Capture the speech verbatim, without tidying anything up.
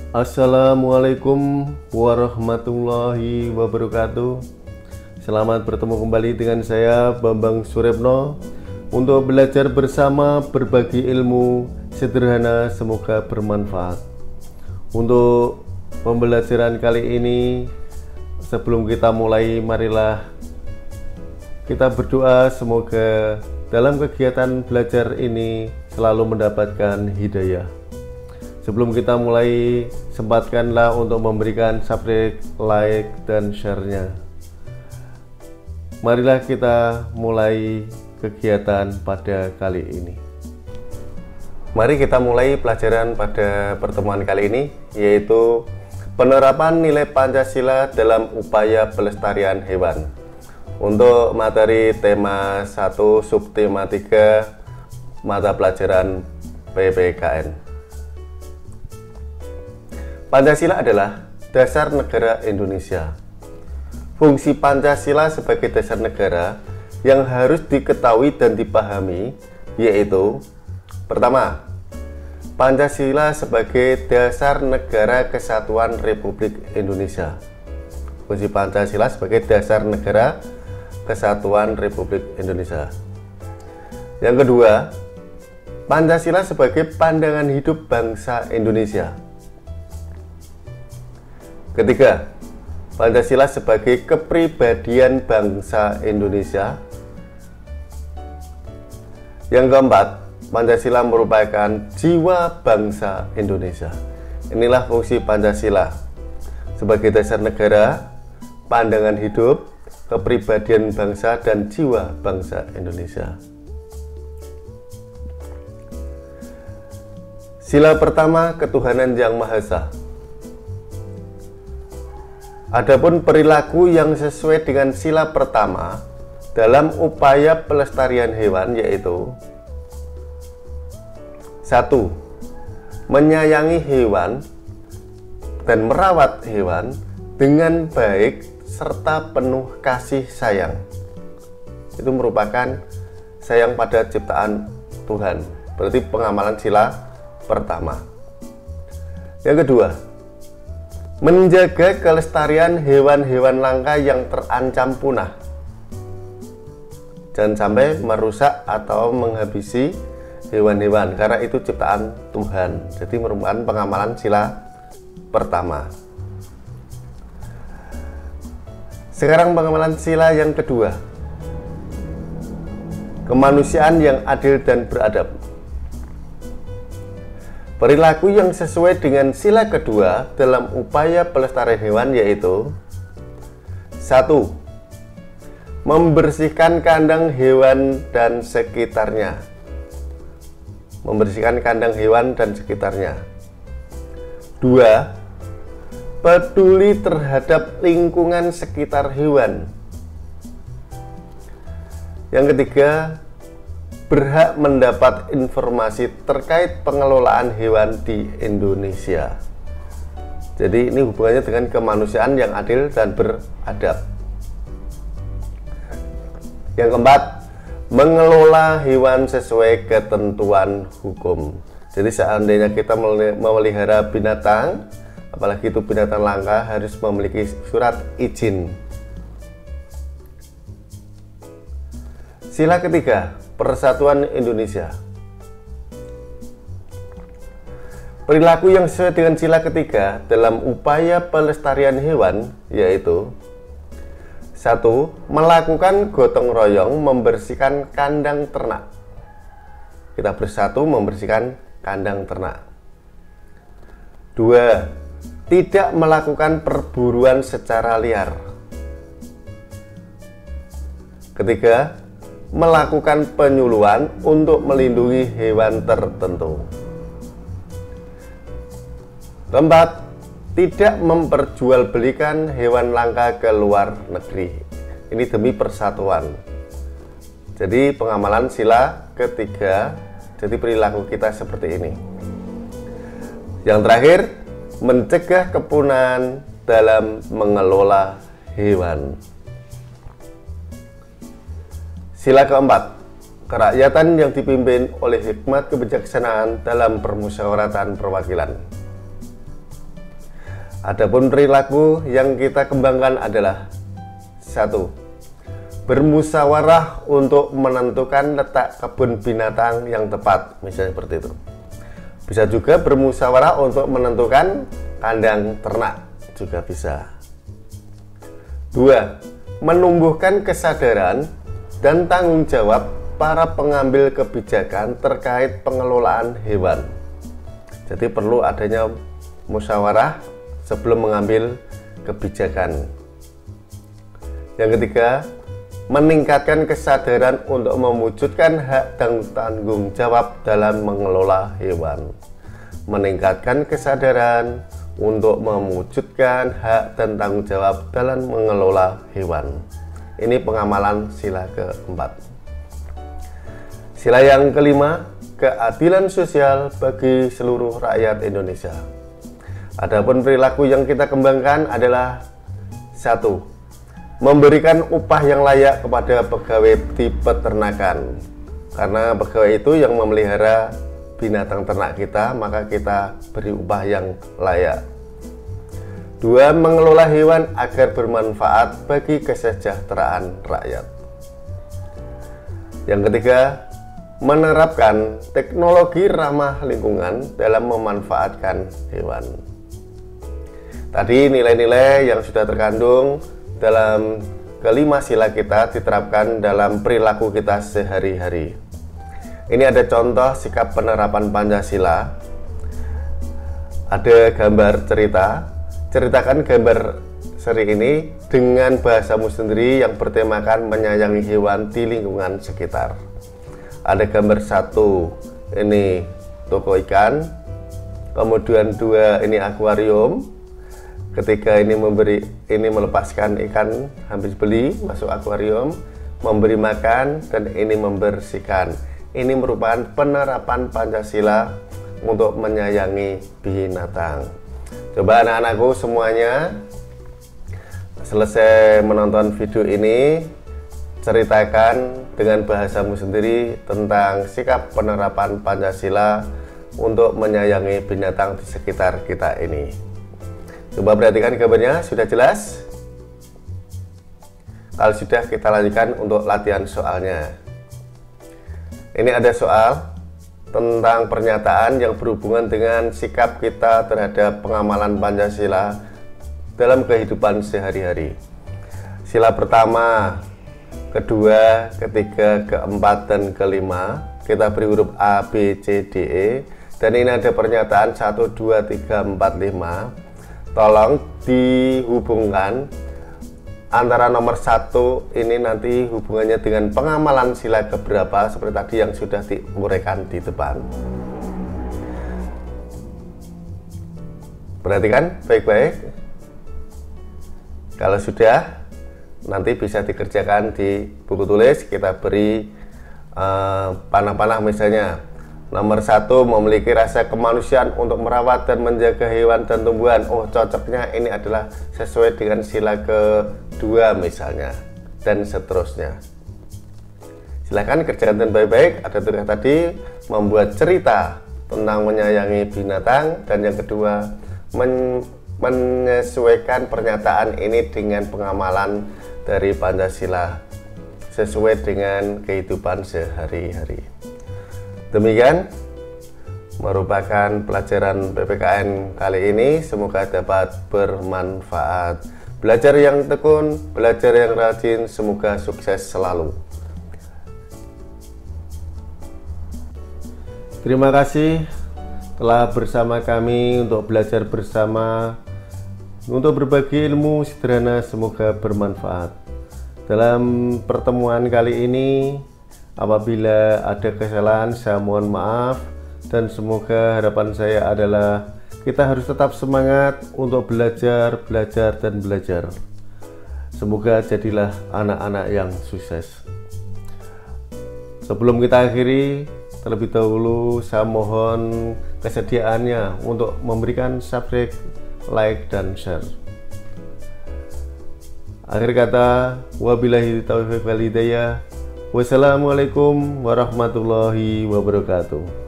Assalamualaikum warahmatullahi wabarakatuh. Selamat bertemu kembali dengan saya Bambang Surepno untuk belajar bersama berbagi ilmu sederhana, semoga bermanfaat. Untuk pembelajaran kali ini, sebelum kita mulai, marilah kita berdoa semoga dalam kegiatan belajar ini selalu mendapatkan hidayah. Sebelum kita mulai, sempatkanlah untuk memberikan subscribe, like, dan share-nya. Marilah kita mulai kegiatan pada kali ini. Mari kita mulai pelajaran pada pertemuan kali ini, yaitu penerapan nilai Pancasila dalam upaya pelestarian hewan. Untuk materi tema satu subtema tiga mata pelajaran P P K N. Pancasila adalah dasar negara Indonesia. Fungsi Pancasila sebagai dasar negara yang harus diketahui dan dipahami yaitu: pertama, Pancasila sebagai dasar negara kesatuan Republik Indonesia. Fungsi Pancasila sebagai dasar negara kesatuan Republik Indonesia. Yang kedua, Pancasila sebagai pandangan hidup bangsa Indonesia. Ketiga, Pancasila sebagai kepribadian bangsa Indonesia. Yang keempat, Pancasila merupakan jiwa bangsa Indonesia. Inilah fungsi Pancasila sebagai dasar negara, pandangan hidup, kepribadian bangsa, dan jiwa bangsa Indonesia. Sila pertama, ketuhanan yang Maha Esa. Adapun perilaku yang sesuai dengan sila pertama dalam upaya pelestarian hewan yaitu: satu. Menyayangi hewan dan merawat hewan dengan baik serta penuh kasih sayang. Itu merupakan sayang pada ciptaan Tuhan. Berarti pengamalan sila pertama. Yang kedua, menjaga kelestarian hewan-hewan langka yang terancam punah. Jangan sampai merusak atau menghabisi hewan-hewan, karena itu ciptaan Tuhan. Jadi merupakan pengamalan sila pertama. Sekarang pengamalan sila yang kedua, kemanusiaan yang adil dan beradab. Perilaku yang sesuai dengan sila kedua dalam upaya pelestarian hewan yaitu: satu. Membersihkan kandang hewan dan sekitarnya. Membersihkan kandang hewan dan sekitarnya. Dua. Peduli terhadap lingkungan sekitar hewan. Yang ketiga, berhak mendapat informasi terkait pengelolaan hewan di Indonesia. Jadi ini hubungannya dengan kemanusiaan yang adil dan beradab. Yang keempat, mengelola hewan sesuai ketentuan hukum. Jadi seandainya kita memelihara binatang, apalagi itu binatang langka, harus memiliki surat izin. Sila ketiga, Persatuan Indonesia. Perilaku yang sesuai dengan sila ketiga dalam upaya pelestarian hewan yaitu: satu. Melakukan gotong royong membersihkan kandang ternak. Kita bersatu membersihkan kandang ternak. Dua. Tidak melakukan perburuan secara liar. Ketiga, melakukan penyuluhan untuk melindungi hewan tertentu. Keempat, tidak memperjualbelikan hewan langka ke luar negeri. Ini demi persatuan. Jadi pengamalan sila ketiga, jadi perilaku kita seperti ini. Yang terakhir, mencegah kepunahan dalam mengelola hewan. Sila keempat, kerakyatan yang dipimpin oleh hikmat kebijaksanaan dalam permusyawaratan perwakilan. Adapun perilaku yang kita kembangkan adalah satu, bermusyawarah untuk menentukan letak kebun binatang yang tepat, misalnya seperti itu. Bisa juga bermusyawarah untuk menentukan kandang ternak, juga bisa. Dua, menumbuhkan kesadaran dan tanggung jawab para pengambil kebijakan terkait pengelolaan hewan. Jadi perlu adanya musyawarah sebelum mengambil kebijakan. Yang ketiga, meningkatkan kesadaran untuk mewujudkan hak dan tanggung jawab dalam mengelola hewan. Meningkatkan kesadaran untuk mewujudkan hak dan tanggung jawab dalam mengelola hewan. Ini pengamalan sila keempat. Sila yang kelima, keadilan sosial bagi seluruh rakyat Indonesia. Adapun perilaku yang kita kembangkan adalah satu, memberikan upah yang layak kepada pegawai di peternakan. Karena pegawai itu yang memelihara binatang ternak kita, maka kita beri upah yang layak. Dua, mengelola hewan agar bermanfaat bagi kesejahteraan rakyat. Yang ketiga, menerapkan teknologi ramah lingkungan dalam memanfaatkan hewan. Tadi nilai-nilai yang sudah terkandung dalam kelima sila kita diterapkan dalam perilaku kita sehari-hari. Ini ada contoh sikap penerapan Pancasila. Ada gambar cerita. Ceritakan gambar seri ini dengan bahasamu sendiri yang bertemakan menyayangi hewan di lingkungan sekitar. Ada gambar satu, ini toko ikan. Kemudian dua, ini akuarium. Ketiga, ini memberi, ini melepaskan ikan habis beli masuk akuarium, memberi makan, dan ini membersihkan. Ini merupakan penerapan Pancasila untuk menyayangi binatang. Coba anak-anakku semuanya selesai menonton video ini, ceritakan dengan bahasamu sendiri tentang sikap penerapan Pancasila untuk menyayangi binatang di sekitar kita ini. Coba perhatikan gambarnya, sudah jelas? Kalau sudah, kita lanjutkan untuk latihan soalnya. Ini ada soal tentang pernyataan yang berhubungan dengan sikap kita terhadap pengamalan Pancasila dalam kehidupan sehari-hari. Sila pertama, kedua, ketiga, keempat, dan kelima kita beri huruf A, B, C, D, E. Dan ini ada pernyataan satu, dua, tiga, empat, lima. Tolong dihubungkan antara nomor satu ini nanti hubungannya dengan pengamalan sila keberapa, seperti tadi yang sudah diuraikan di depan. Perhatikan baik-baik. Kalau sudah, nanti bisa dikerjakan di buku tulis. Kita beri panah-panah uh, misalnya. Nomor satu, memiliki rasa kemanusiaan untuk merawat dan menjaga hewan dan tumbuhan. Oh, cocoknya ini adalah sesuai dengan sila kedua misalnya, dan seterusnya. Silahkan kerjakan dengan baik-baik. Ada tugas tadi, membuat cerita tentang menyayangi binatang, dan yang kedua, men menyesuaikan pernyataan ini dengan pengamalan dari Pancasila sesuai dengan kehidupan sehari-hari. Demikian merupakan pelajaran P P K N kali ini, semoga dapat bermanfaat. Belajar yang tekun, belajar yang rajin, semoga sukses selalu. Terima kasih telah bersama kami untuk belajar bersama, untuk berbagi ilmu sederhana, semoga bermanfaat. Dalam pertemuan kali ini, apabila ada kesalahan, saya mohon maaf, dan semoga harapan saya adalah kita harus tetap semangat untuk belajar, belajar, dan belajar. Semoga jadilah anak-anak yang sukses. Sebelum kita akhiri, terlebih dahulu saya mohon kesediaannya untuk memberikan subscribe, like, dan share. Akhir kata, wabillahi taufiq wal hidayah. Wassalamualaikum warahmatullahi wabarakatuh.